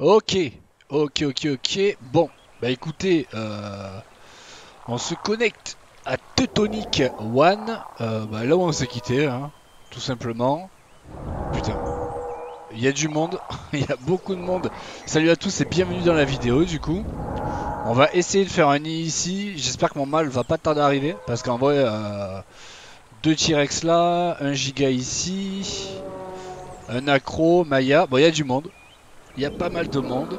Ok, ok. Bon, bah écoutez, on se connecte à Teutonic One, bah là où on s'est quitté, hein, tout simplement. Putain, il y a du monde, il y a beaucoup de monde. Salut à tous et bienvenue dans la vidéo du coup. On va essayer de faire un nid ici. J'espère que mon mal va pas tarder à arriver. Parce qu'en vrai, deux T-Rex là, un giga ici, un accro, Maya. Bon, il y a du monde. Il y a pas mal de monde.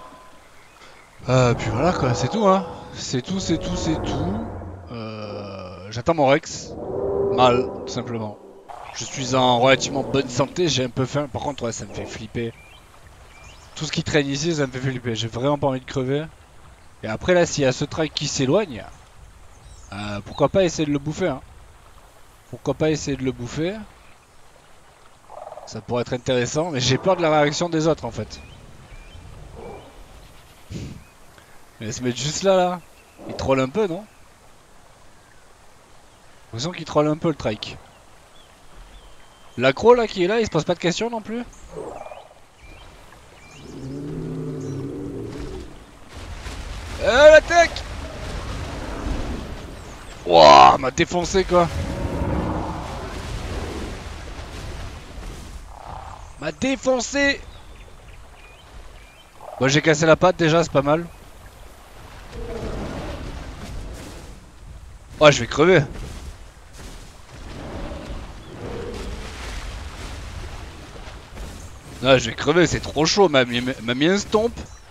Puis voilà quoi, c'est tout hein. C'est tout. J'attends mon Rex. Mal, tout simplement. Je suis en relativement bonne santé, j'ai un peu faim. Par contre, ouais, ça me fait flipper. Tout ce qui traîne ici, ça me fait flipper. J'ai vraiment pas envie de crever. Et après là, s'il y a ce track qui s'éloigne, pourquoi pas essayer de le bouffer hein. Pourquoi pas essayer de le bouffer. Ça pourrait être intéressant, mais j'ai peur de la réaction des autres en fait. Mais se mettre juste là. Il troll un peu, non? J'ai l'impression qu'il troll un peu le trike. L'accro là qui est là, il se pose pas de questions non plus? L'attaque! Wouah, m'a défoncé quoi. M'a défoncé. Bon, j'ai cassé la patte déjà, c'est pas mal. Oh, je vais crever. Non, je vais crever, c'est trop chaud, m'a mis un stomp.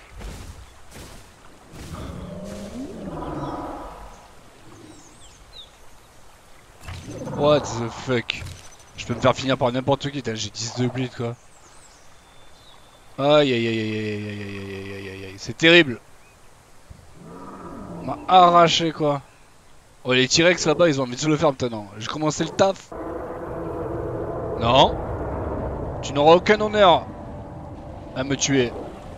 What the fuck? Je peux me faire finir par n'importe qui, j'ai 10 de bleed quoi. Aïe aïe aïe aïe aïe aïe aïe aïe aïe aïe aïe, c'est terrible. On m'a arraché quoi. Oh, les T-Rex là-bas, ils ont envie de se le faire maintenant. J'ai commencé le taf. Non. Tu n'auras aucun honneur à me tuer.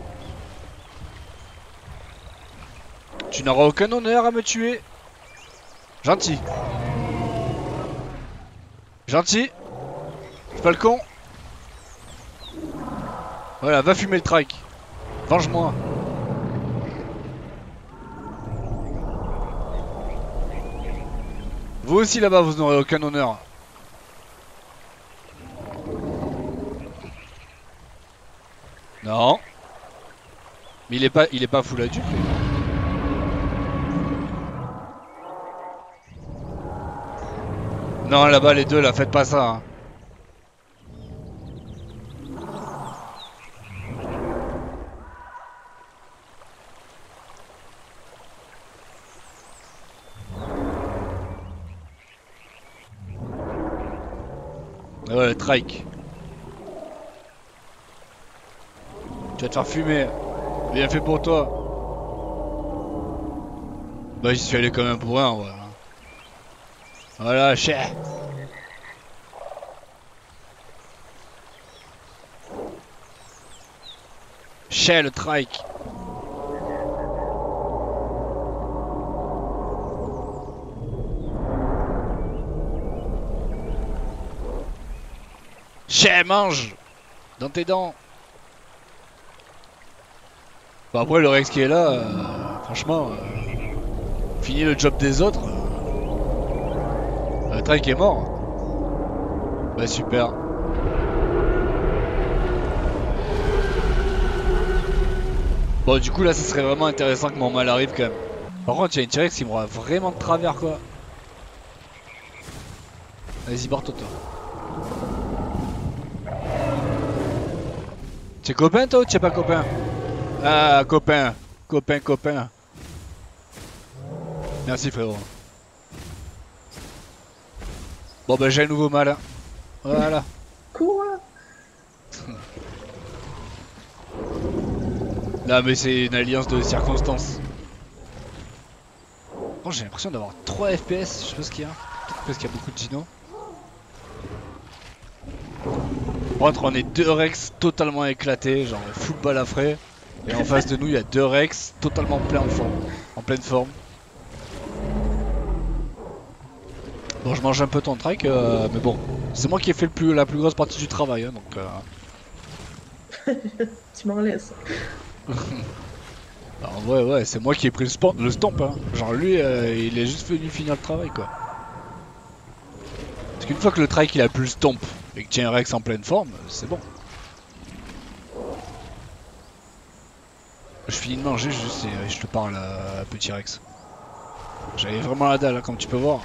Tu n'auras aucun honneur à me tuer. Gentil. Gentil. Fais pas le con. Voilà, va fumer le trike. Venge-moi. Vous aussi là-bas, vous n'aurez aucun honneur. Non. Mais il est pas full adulte. Non, là-bas, les deux, là, faites pas ça. Hein. Ouais, le trike. Tu vas te faire fumer. Bien fait pour toi. Bah, j'y suis allé quand même pour un, ouais. Voilà, chais. Chais, le trike. Chais, mange. Dans tes dents. Bah, après, le Rex qui est là, franchement, fini le job des autres. Le trike est mort. Bah, super. Bon, du coup, là, ça serait vraiment intéressant que mon mal arrive quand même. Par contre, il y a une T-Rex qui m'aura vraiment de travers, quoi. Vas-y, barre-toi, toi. T'es copain, toi, ou t'es pas copain? Ah, copain. Copain. Merci, frérot. Bon, bah, j'ai un nouveau mal. Hein. Voilà. Quoi? Non, mais c'est une alliance de circonstances. Bon, j'ai l'impression d'avoir 3 FPS, je sais pas ce qu'il y a. Peut-être parce qu'il y a beaucoup de Gino. Par contre, on est deux Rex totalement éclatés, genre full balle à frais. Et en face de nous, il y a deux Rex totalement plein en forme, en pleine forme. Bon, je mange un peu ton trike, mais bon, c'est moi qui ai fait la plus grosse partie du travail, hein, donc. Tu m'en laisses. Alors, en vrai, ouais, c'est moi qui ai pris le stomp, hein. Genre lui, il est juste venu finir le travail, quoi. Parce qu'une fois que le trike il a plus le stomp et que tient un Rex en pleine forme, c'est bon. Je finis de manger juste et je te parle, petit Rex. J'avais vraiment la dalle, hein, comme tu peux voir.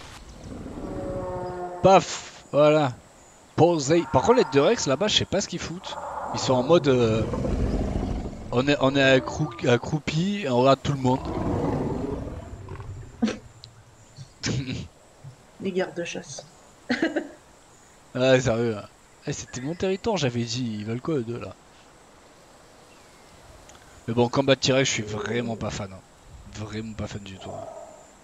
Paf, voilà. Posé. Par contre, les deux Rex là-bas, je sais pas ce qu'ils foutent. Ils sont en mode. On est accroupi et on regarde tout le monde. Les gardes-chasse. Ah, sérieux. Hein. Eh, c'était mon territoire, j'avais dit. Ils veulent quoi, eux deux là? Mais bon, combat de T-Rex, je suis vraiment pas fan. Hein. Vraiment pas fan du tout. Hein.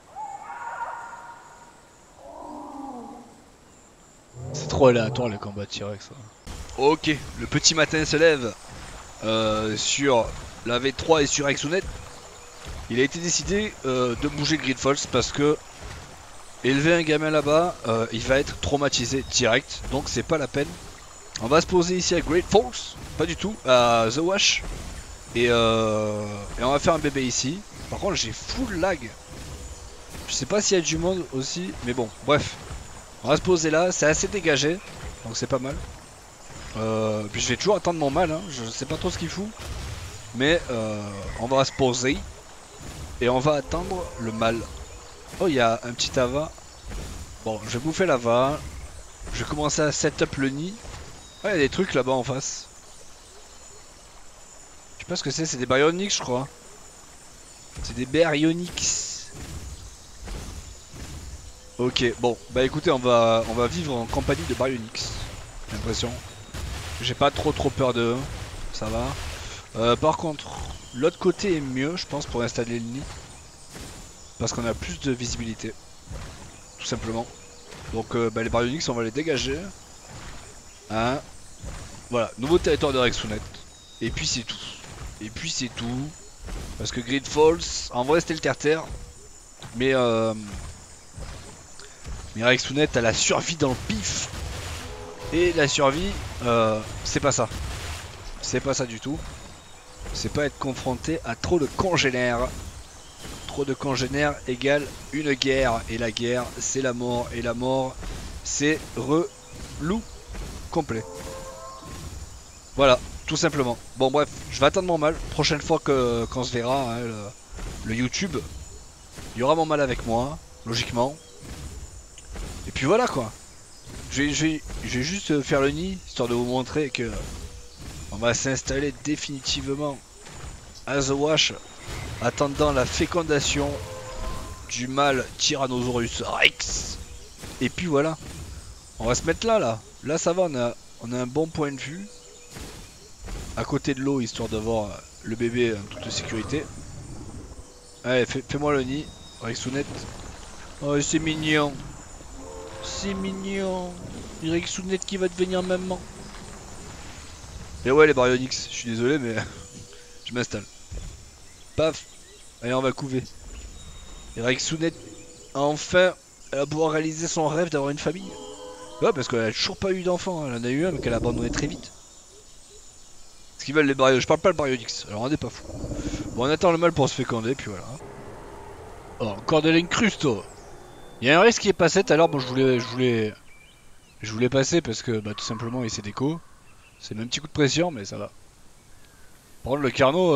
C'est trop aléatoire les combats de T-Rex. Hein. Ok, le petit matin se lève sur la V3 et sur Exonet. Il a été décidé de bouger Grid Falls parce que élever un gamin là-bas, il va être traumatisé direct. Donc c'est pas la peine. On va se poser ici à Great Falls, pas du tout, à The Wash. Et on va faire un bébé ici. Par contre j'ai full lag. Je sais pas s'il y a du monde aussi, mais bon, bref. On va se poser là, c'est assez dégagé, donc c'est pas mal. Puis je vais toujours attendre mon mal, hein. Je sais pas trop ce qu'il fout. Mais on va se poser. Et on va attendre le mal. Oh, il y a un petit Ava. Bon, je vais bouffer l'Ava. Je vais commencer à setup le nid. Ouais, il y a des trucs là-bas en face. Je sais pas ce que c'est des Baryonyx, je crois. C'est des Baryonyx. Ok, bon, bah écoutez, on va vivre en compagnie de Baryonyx. J'ai l'impression. J'ai pas trop peur d'eux. Ça va. Par contre, l'autre côté est mieux, je pense, pour installer le nid. Parce qu'on a plus de visibilité. Tout simplement. Donc bah, les Baryonyx, on va les dégager. Hein. Voilà, nouveau territoire de Rexounet. Et puis c'est tout. Et puis c'est tout. Parce que Grid Falls, en vrai c'était le terre-terre. Mais Rexounet a la survie dans le pif. Et la survie, c'est pas ça. C'est pas ça du tout. C'est pas être confronté à trop de congénères. Trop de congénères égale une guerre. Et la guerre, c'est la mort. Et la mort, c'est relou complet. Voilà, tout simplement. Bon bref, je vais attendre mon mal. Prochaine fois qu'on se verra, hein, le YouTube, il y aura mon mal avec moi, logiquement. Et puis voilà quoi. Je vais juste faire le nid, histoire de vous montrer que on va s'installer définitivement à The Wash, attendant la fécondation du mâle Tyrannosaurus Rex. Et puis voilà. On va se mettre là, là. Là ça va, on a un bon point de vue. À côté de l'eau, histoire d'avoir le bébé en toute sécurité. Allez, fais-moi le nid, Rexounet. Oh, c'est mignon. C'est mignon. Rexounet qui va devenir maman. Et ouais, les Baryonyx, je suis désolé, mais je m'installe. Paf. Allez, on va couver. Et Rexounet, enfin, elle va pouvoir réaliser son rêve d'avoir une famille. Ouais, parce qu'elle a toujours pas eu d'enfant. Elle en a eu un, mais qu'elle a abandonné très vite. Ce qu'ils veulent les Baryonyx, je parle pas le Baryonyx, alors on n'est pas fou. Bon, on attend le mal pour se féconder, puis voilà. Oh, encore de l'incrusto. Il y a un risque qui est passé tout à l'heure, bon je voulais passer parce que bah tout simplement il s'est déco. C'est le même petit coup de pression mais ça va. Par contre le Carnot,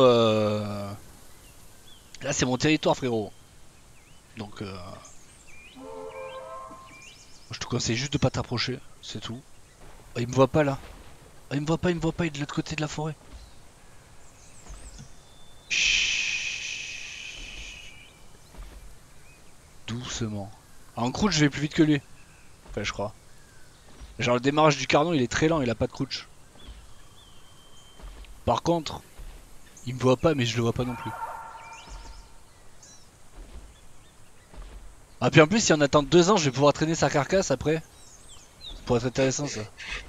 là c'est mon territoire frérot. Donc je te conseille juste de pas t'approcher, c'est tout. Oh, il me voit pas là. Oh, il me voit pas, il est de l'autre côté de la forêt. Chut. Doucement. En croûte je vais plus vite que lui. Enfin je crois. Genre le démarrage du Carnot il est très lent, il a pas de crouch. Par contre, il me voit pas mais je le vois pas non plus. Ah puis en plus si on attend 2 ans je vais pouvoir traîner sa carcasse après. Ça pourrait être intéressant ça.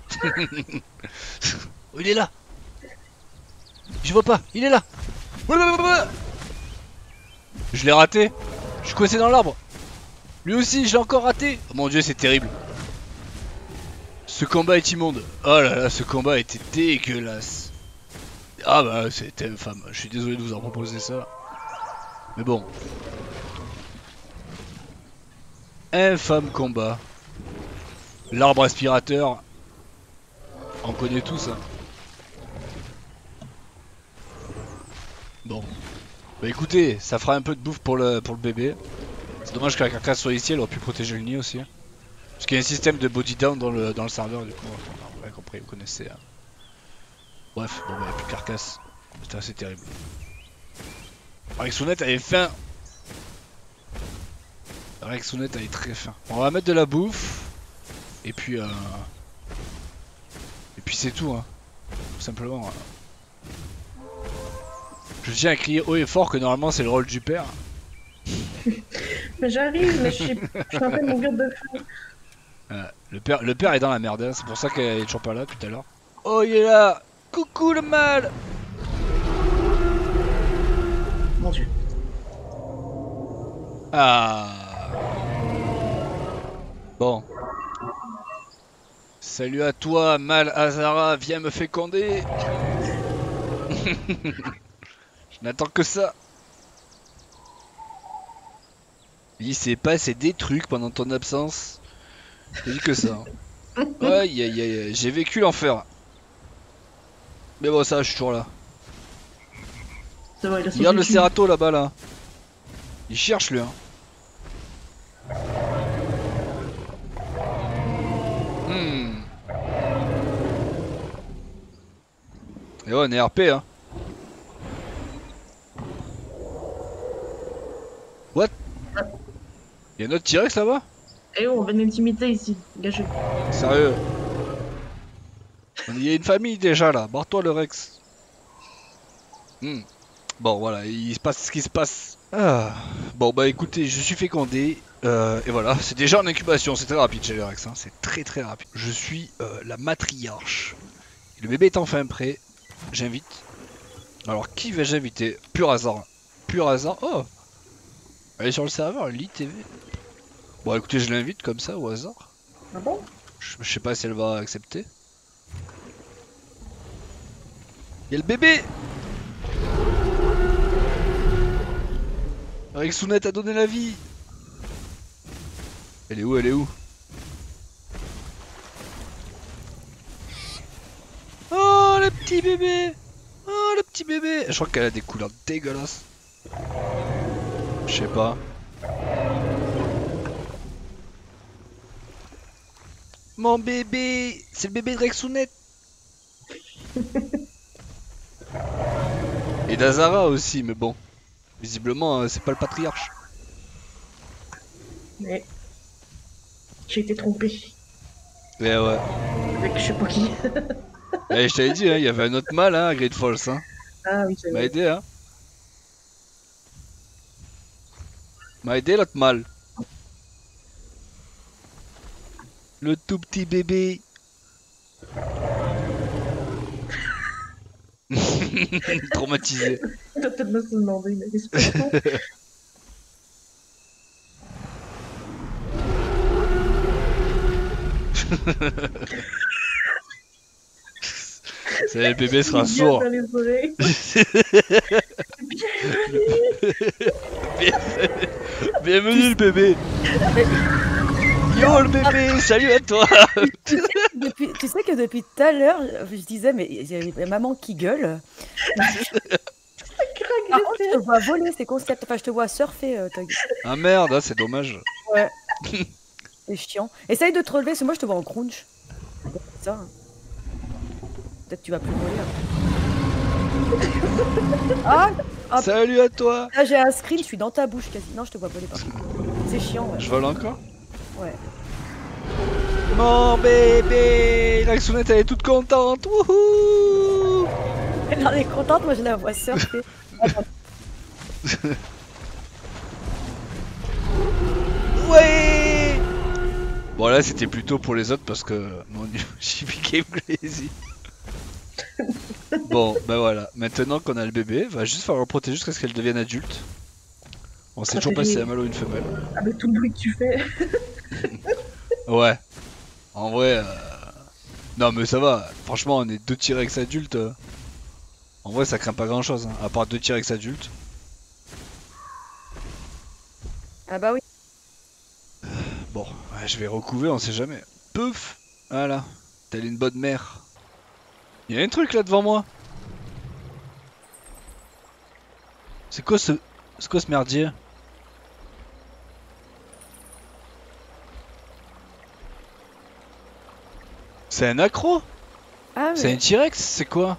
Oh, il est là. Je vois pas, il est là. Je l'ai raté. Je suis coincé dans l'arbre. Lui aussi je l'ai encore raté. Oh mon dieu c'est terrible. Ce combat est immonde. Oh là là ce combat était dégueulasse. Ah bah c'était infâme, je suis désolé de vous en proposer ça. Mais bon. Infâme combat. L'arbre aspirateur. On connaît tous hein. Bon. Bah écoutez, ça fera un peu de bouffe pour le bébé. C'est dommage que la carcasse soit ici, elle aurait pu protéger le nid aussi. Parce qu'il y a un système de body down dans le serveur du coup. Enfin, ouais, compris, vous connaissez. Hein. Bref, bon bah y'a plus de carcasse. C'était assez terrible. Rexonet avait faim. Rexonet avait très faim. On va mettre de la bouffe. Et puis c'est tout hein. Tout simplement. Je tiens à crier haut et fort que normalement c'est le rôle du père. Mais j'arrive, mais je suis en train de mourir de faim. Le père est dans la merde, hein. C'est pour ça qu'elle est toujours pas là tout à l'heure. Oh il est là. Coucou le mal. Mon dieu. Ah. Bon. Salut à toi, Mal Azara, viens me féconder. Je n'attends que ça. Il s'est passé des trucs pendant ton absence. Je dis que ça. Hein. Ouais, j'ai vécu l'enfer. Mais bon, ça, je suis toujours là. Ça va, il a Regarde le survécu. Serato là-bas là. Il cherche lui. Hein. Et ouais, on est RP hein. What? Y'a un autre T-Rex là-bas? Eh oh, on vient d'intimité ici, gâché. Sérieux? Il y a une famille déjà là, barre-toi le Rex. Bon voilà, il se passe ce qui se passe. Ah. Bon bah écoutez, je suis fécondé. Et voilà, c'est déjà en incubation, c'est très rapide chez le Rex, hein. C'est très rapide. Je suis la matriarche. Et le bébé est enfin prêt, j'invite. Alors qui vais-je inviter? Pur hasard. Pur hasard. Oh! Elle est sur le serveur, l'ITV. Bon écoutez, je l'invite comme ça au hasard. Ah bon? Je sais pas si elle va accepter. Y'a le bébé! Rexounette a donné la vie! Elle est où? Elle est où? Oh le petit bébé! Oh le petit bébé! Je crois qu'elle a des couleurs dégueulasses. Je sais pas. Mon bébé! C'est le bébé de Rexounette! Et d'Azara aussi, mais bon. Visiblement, c'est pas le patriarche. Mais. J'ai été trompé. Mais ouais. Avec je sais pas qui. Eh, je t'avais dit, hein, il y avait un autre mâle hein, à Great Falls. Hein. Ah oui, c'est M'a vrai. aidé, hein. M'a aidé l'autre mâle. Le tout petit bébé. Traumatisé. Il doit peut-être se demander, mais qu'est-ce que c'est ça? Le bébé sera Bien sourd. dans les oreilles. Bienvenue le bébé. Yo le bébé, salut à toi. Tu sais que depuis tout à l'heure, je disais, mais il y a maman qui gueule. Par contre, je te vois voler ces concepts. Enfin, je te vois surfer, Tog. Ah merde, ah, c'est dommage. Ouais. C'est chiant. Essaye de te relever, parce que moi, je te vois en crunch. C'est ça. Hein. Peut-être que tu vas plus voler. Hein. Ah, Salut à toi. là, j'ai un screen, je suis dans ta bouche quasi. Non, je te vois voler par contre. C'est chiant, ouais. Je vole encore? Ouais. Mon bébé. La Rexounette elle est toute contente. Wouhou. Elle en est contente, moi, je la vois surfer. Ouais. Bon là c'était plutôt pour les autres parce que mon dieu, j'ai piqué crazy. Bon bah voilà, maintenant qu'on a le bébé, va juste falloir le protéger jusqu'à ce qu'elle devienne adulte. On sait toujours pas si c'est un mâle ou une femelle. Avec tout le bruit que tu fais. Ouais. En vrai, non mais ça va. Franchement, on est deux T-Rex adultes. En vrai, ça craint pas grand chose, hein, à part 2 T-Rex adultes. Ah bah oui. Bon, ouais, je vais recouver, on sait jamais. Pouf. Voilà, telle une bonne mère. Y'a un truc là devant moi. C'est quoi ce merdier? C'est un accro? Ah C'est un mais T-Rex? C'est quoi?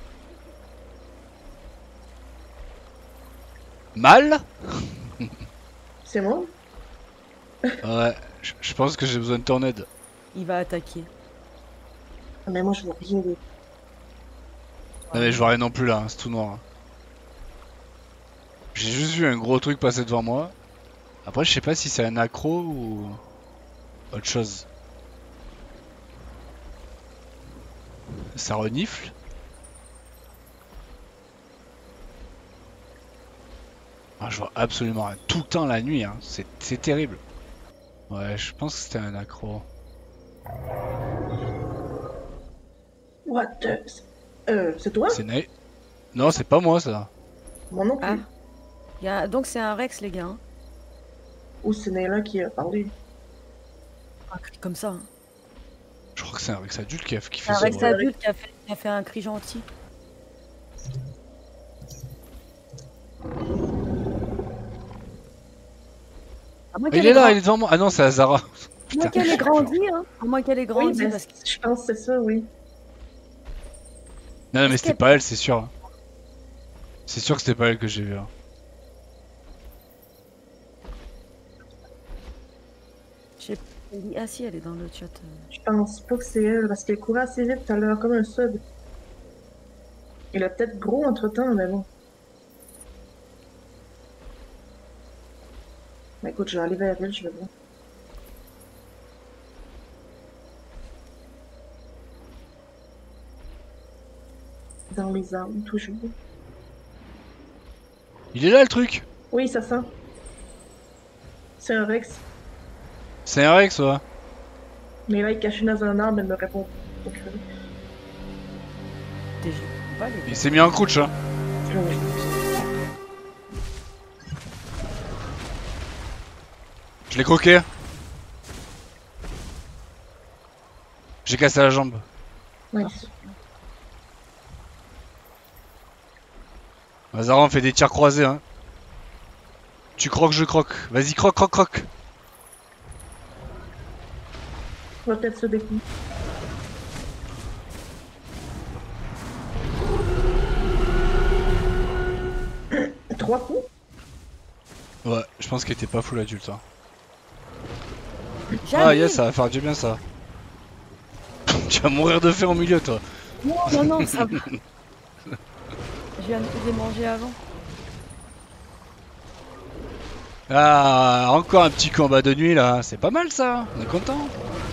Mal? C'est moi? Ouais, je pense que j'ai besoin de ton aide. il va attaquer. Ah, mais moi, je vois rien de... Non mais je vois rien non plus là, hein, c'est tout noir. Hein. J'ai juste vu un gros truc passer devant moi. Après je sais pas si c'est un accro ou autre chose. Ça renifle. Ah, je vois absolument rien. Tout le temps la nuit, hein. C'est terrible. Ouais, je pense que c'était un accro. What the... c'est toi? C'est Naï. Non, c'est pas moi ça. Moi non plus. Ah. Donc c'est un Rex les gars. Hein. Ou c'est Nayla qui a parlé. Un cri comme ça. Hein. Je crois que c'est un Rex adulte qui fait Un ça. Rex Ouais. adulte qui a fait un cri gentil. À moins Il qu'elle est ait là, grand- il est devant moi. Ah non, c'est Azara. À moins qu'elle ait grandi, hein. À moins qu'elle ait Oui, grandi. ben, Parce que... je pense que c'est ça, oui. Non, mais Est-ce c'était qu'elle- pas elle, c'est sûr. C'est sûr que c'était pas elle que j'ai vu. Hein. Je sais pas. Ah si, elle est dans le chat. Je pense pas que c'est elle, parce qu'elle courait assez vite tout à l'heure, comme un sud. Il a peut-être gros entre-temps, mais bon. Mais écoute, je vais aller vers elle, je vais voir. Dans les arbres, toujours. Il est là le truc. Oui, ça sent. C'est un Rex. C'est un Rex, ouais. Mais là, il est caché dans un arbre, elle me répond. Donc, Déjà. Pas les Il s'est mis en crouch. Hein. Je l'ai croqué. J'ai cassé la jambe. Nice. Azara, on fait des tirs croisés. Hein. Tu croques, je croque. Vas-y, croque, croque, croque. On va peut-être se découvrir. Trois coups? Ouais, je pense qu'il était pas full adulte. Hein. Ah, Jamais. yes, ça va faire du bien ça. Tu vas mourir de faim au milieu, toi. Non, non, non, ça va. Je l'ai mangé avant. Ah, encore un petit combat de nuit là. C'est pas mal ça. On est content.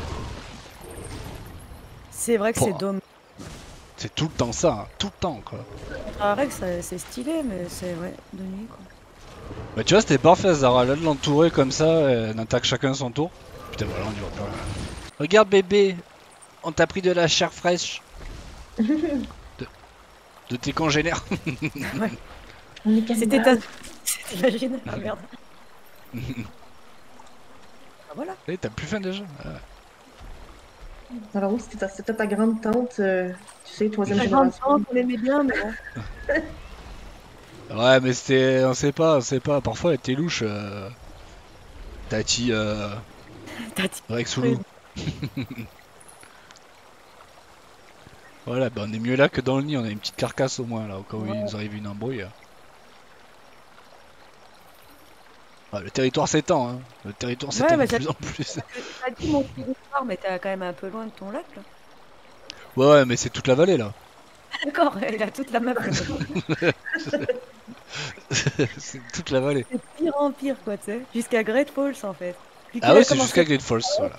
C'est vrai que c'est Pouah. dommage. C'est tout le temps ça. Hein. Tout le temps, quoi. Un Rex, c'est stylé, mais c'est ouais, de nuit quoi. Bah, tu vois, c'était parfait, Zara. Là, de l'entourer comme ça, on attaque chacun son tour. Putain, voilà, on y va plus rien. Regarde, bébé. On t'a pris de la chair fraîche. De tes congénères. On est C'était cannibales. T'imagines? Ah merde. Ah, voilà. Eh, t'as plus faim déjà. Alors oui, c'était ta grande tante, tu sais, troisième La grande génération. tante, on l'aimait bien, mais bon. Ouais, mais c'était. On sait pas, on sait pas. Parfois, elle était louche. Tati, T'as dit. Rexoulou. Voilà, bah on est mieux là que dans le nid. On a une petite carcasse au moins là, au cas où il nous arrive une embrouille. Ah, le territoire s'étend, hein. Le territoire s'étend mais de plus en plus. T'as dit mon territoire, mais t'es quand même un peu loin de ton lac là. Ouais, ouais, mais c'est toute la vallée là. D'accord, il a toute la map. C'est toute la vallée. C'est pire en pire quoi, tu sais. Jusqu'à Great Falls en fait. Puis Ah qu'il ouais, a c'est commencé- jusqu'à Great Falls, voilà.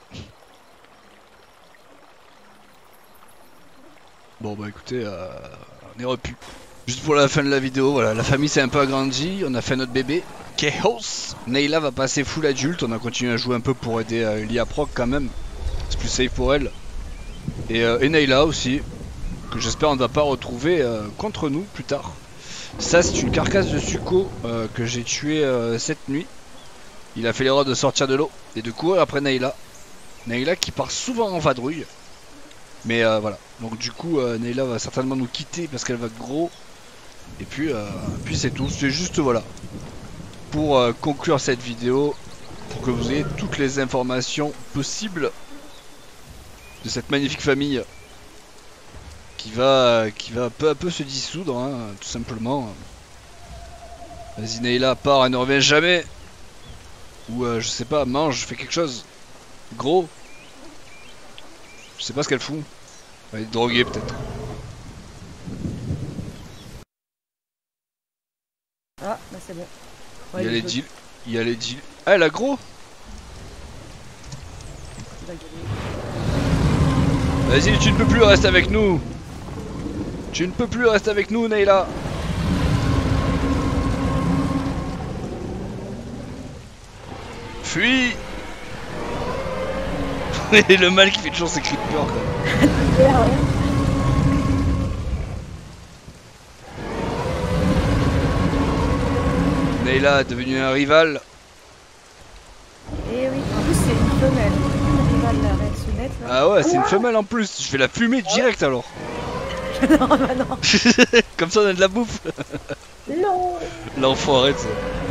Bon bah écoutez, on est repu. Juste pour la fin de la vidéo, voilà, la famille s'est un peu agrandie, on a fait notre bébé, Chaos. Nayla va passer full adulte, on a continué à jouer un peu pour aider Lia Proc quand même. C'est plus safe pour elle. Et Nayla aussi. que j'espère on ne va pas retrouver contre nous plus tard. Ça c'est une carcasse de succo que j'ai tué cette nuit. Il a fait l'erreur de sortir de l'eau et de courir après Nayla. Nayla qui part souvent en vadrouille. Mais voilà, donc du coup Nayla va certainement nous quitter parce qu'elle va gros. Et puis c'est tout, c'est juste voilà. Pour conclure cette vidéo, pour que vous ayez toutes les informations possibles de cette magnifique famille qui va peu à peu se dissoudre, hein, tout simplement. Vas-y Nayla, pars, elle ne revient jamais. Ou je sais pas, mange, fais quelque chose. Gros. Je sais pas ce qu'elle fout. Elle est droguée peut-être. Ah, bah c'est bon. Ouais, Il y a il les peut- deals. Il y a les deals. Ah, elle a gros. il va gagner. Vas-y, tu ne peux plus, reste avec nous. Tu ne peux plus, reste avec nous, Nayla. Fuis. Et le mal qui fait toujours ses cris de peur, quoi. Nayla est devenue un rival. Et oui, en plus c'est une femelle. Elle va la reine se mettre là. Ah ouais, c'est une femelle en plus. Je vais la fumer direct alors. Non, bah non. Comme ça on a de la bouffe. Non. L'enfoiré de ça.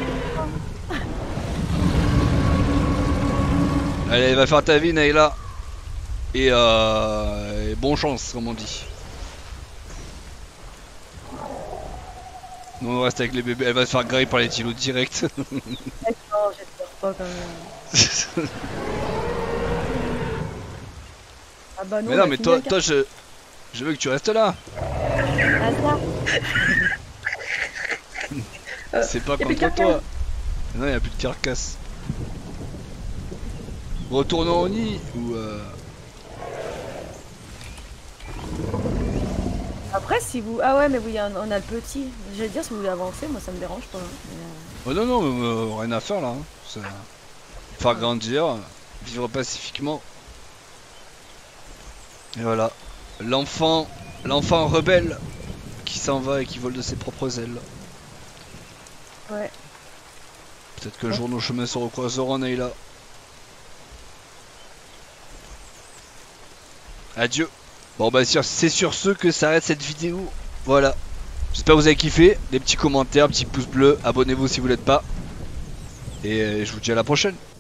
Allez, va faire ta vie Nayla. Et bon chance comme on dit. Nous on reste avec les bébés. Elle va se faire griller par les tilos direct. Non, j'espère pas quand même. Ah bah non, Mais on non a mais fini toi je veux que tu restes là. Ah, ça. C'est pas y a plus de contre toi. carcasse. Non, y a plus de carcasse. Retournons au nid ou Après, si vous. Ah ouais, mais oui, on a le petit. J'allais dire, si vous voulez avancer, moi ça me dérange pas. Hein. Mais, oh non non, rien à faire là. Hein. Ça- Faire grandir, vivre pacifiquement. Et voilà. L'enfant rebelle qui s'en va et qui vole de ses propres ailes. Ouais. Peut-être qu'un jour nos chemins se recroiseront, Nayla. Adieu. Bon bah c'est sur ce que s'arrête cette vidéo. Voilà. J'espère que vous avez kiffé. Des petits commentaires, petits pouces bleus. Abonnez-vous si vous l'êtes pas. Et je vous dis à la prochaine.